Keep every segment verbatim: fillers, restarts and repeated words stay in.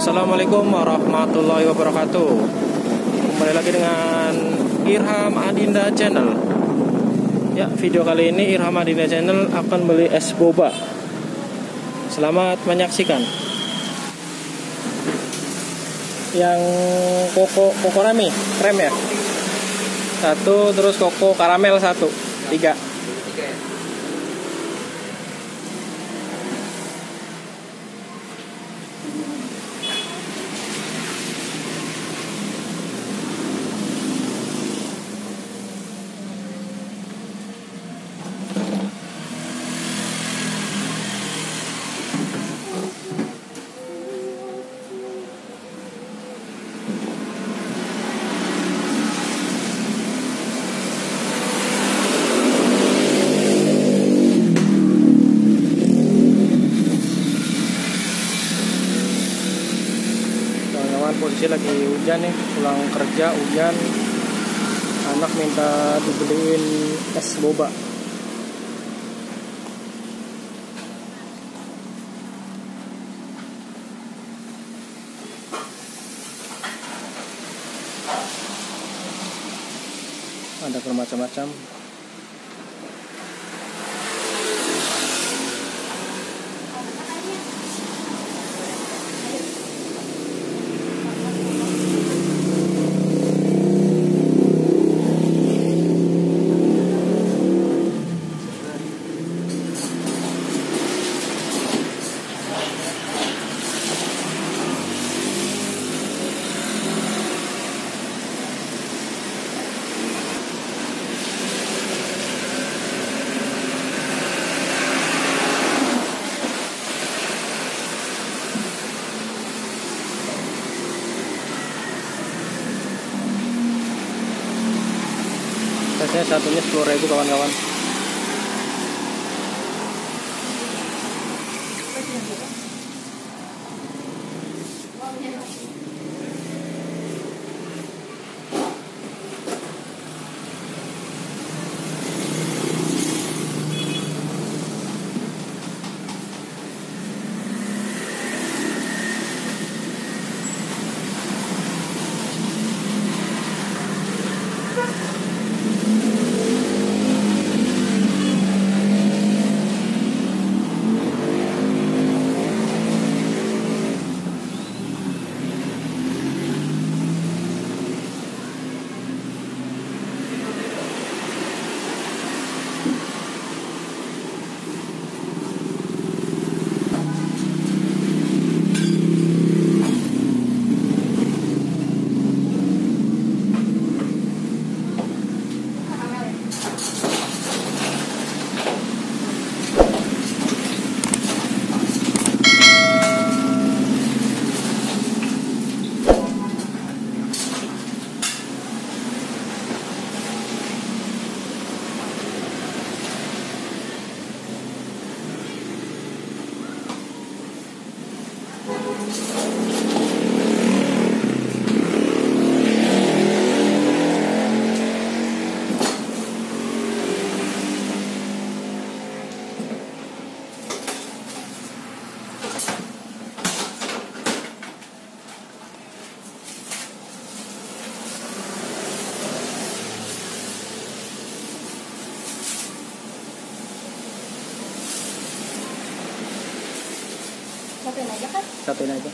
Assalamualaikum warahmatullahi wabarakatuh. Kembali lagi dengan Irham Adinda Channel. Ya, video kali ini Irham Adinda Channel akan beli es boba. Selamat menyaksikan. Yang koko koko rami krem ya satu, terus koko karamel satu, tiga. Posisi lagi hujan nih, pulang kerja hujan, anak minta dibeliin es boba. Ada bermacam-macam. Biasanya satunya sepuluh ribu kawan-kawan. Satuin aja kan? Satuin aja.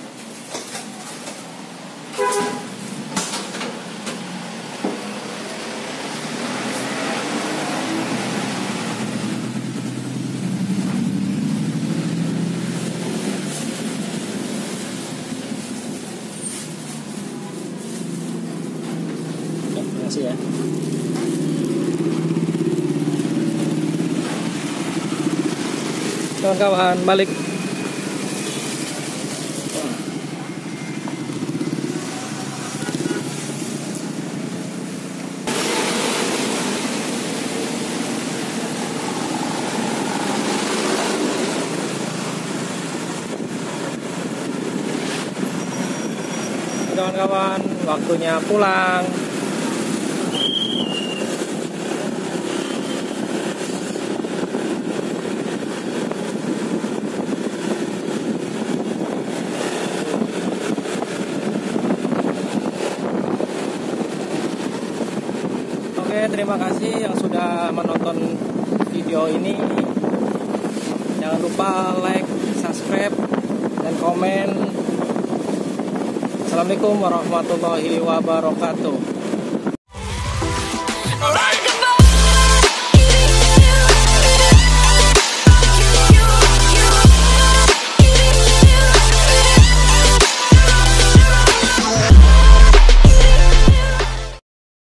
Ya, terima kasih ya. Kawan-kawan, balik. Kawan-kawan, waktunya pulang. Oke, terima kasih yang sudah menonton video ini. Jangan lupa like, subscribe, dan komen. Assalamualaikum warahmatullahi wabarakatuh.